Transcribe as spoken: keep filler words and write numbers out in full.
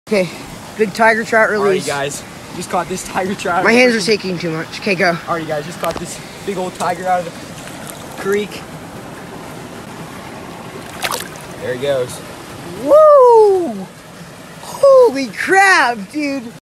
Okay, big tiger trout release. Alright guys, just caught this tiger trout. My hands are shaking too much. Okay, go. Alright guys, just caught this big old tiger out of the creek. There he goes. Woo! Holy crap, dude.